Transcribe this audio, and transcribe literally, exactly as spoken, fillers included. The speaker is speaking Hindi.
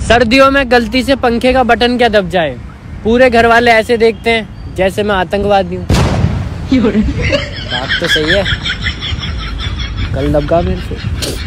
सर्दियों में गलती से पंखे का बटन क्या दब जाए, पूरे घर वाले ऐसे देखते हैं जैसे मैं आतंकवादी हूँ। बात तो सही है, कल दबका मेरे से।